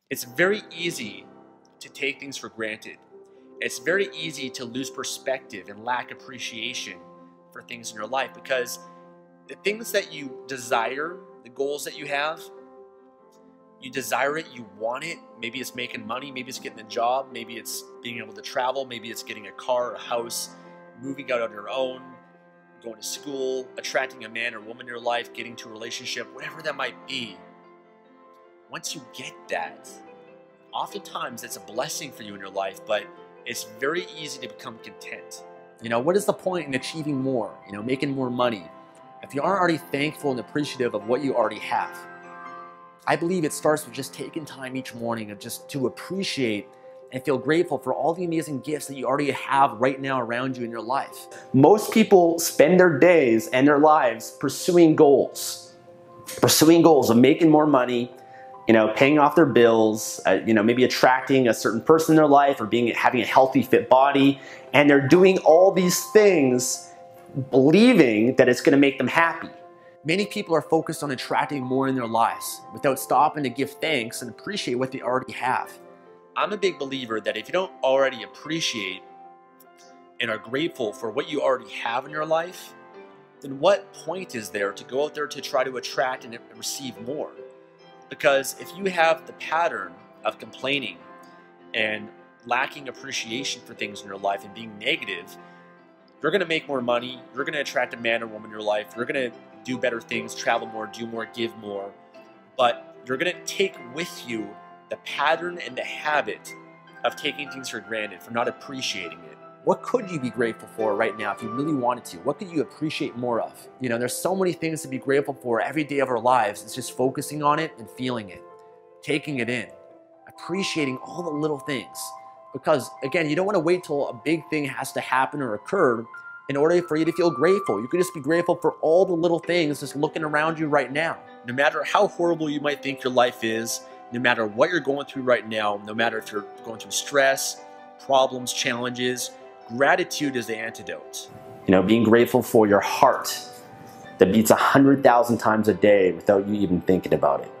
It's very easy to take things for granted. It's very easy to lose perspective and lack appreciation for things in your life because the things that you desire, the goals that you desire it, you want it. Maybe it's making money, maybe it's getting a job, maybe it's being able to travel, maybe it's getting a car, a house, moving out on your own, going to school, attracting a man or woman in your life, getting to a relationship, whatever that might be. Once you get that, oftentimes it's a blessing for you in your life, but it's very easy to become content. What is the point in achieving more, making more money, if you aren't already thankful and appreciative of what you already have? I believe it starts with just taking time each morning of just to appreciate and feel grateful for all the amazing gifts that you already have right now around you in your life. Most people spend their days and their lives pursuing goals of making more money, paying off their bills, maybe attracting a certain person in their life or having a healthy, fit body. And they're doing all these things believing that it's going to make them happy. Many people are focused on attracting more in their lives without stopping to give thanks and appreciate what they already have. I'm a big believer that if you don't already appreciate and are grateful for what you already have in your life, then what point is there to go out there to try to attract and receive more? Because if you have the pattern of complaining and lacking appreciation for things in your life and being negative, you're going to make more money, you're going to attract a man or woman in your life, you're going to do better things, travel more, do more, give more, but you're going to take with you the pattern and the habit of taking things for granted, for not appreciating it. What could you be grateful for right now if you really wanted to? What could you appreciate more of? There's so many things to be grateful for every day of our lives. It's just focusing on it and feeling it, taking it in, appreciating all the little things. Because again, you don't want to wait till a big thing has to happen or occur in order for you to feel grateful. You can just be grateful for all the little things just looking around you right now. No matter how horrible you might think your life is, no matter what you're going through right now, no matter if you're going through stress, problems, challenges, gratitude is the antidote. Being grateful for your heart that beats 100,000 times a day without you even thinking about it.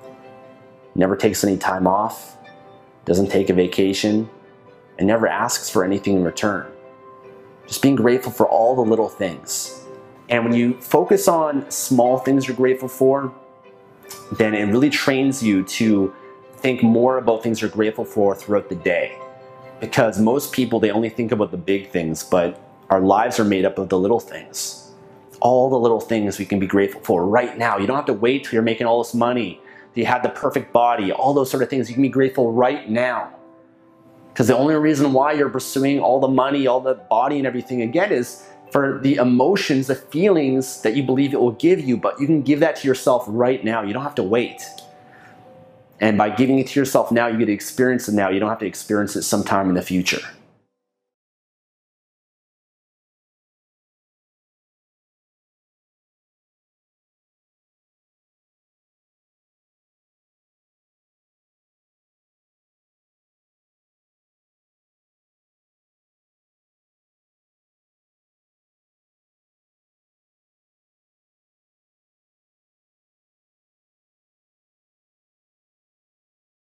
Never takes any time off, doesn't take a vacation, and never asks for anything in return. Just being grateful for all the little things. And when you focus on small things you're grateful for, then it really trains you to think more about things you're grateful for throughout the day. Because most people, they only think about the big things, but our lives are made up of the little things. All the little things we can be grateful for right now. You don't have to wait till you're making all this money, till you have the perfect body, all those sort of things. You can be grateful right now. Because the only reason why you're pursuing all the money, all the body and everything again is for the emotions, the feelings that you believe it will give you, but you can give that to yourself right now. You don't have to wait. And by giving it to yourself now, you get to experience it now. You don't have to experience it sometime in the future.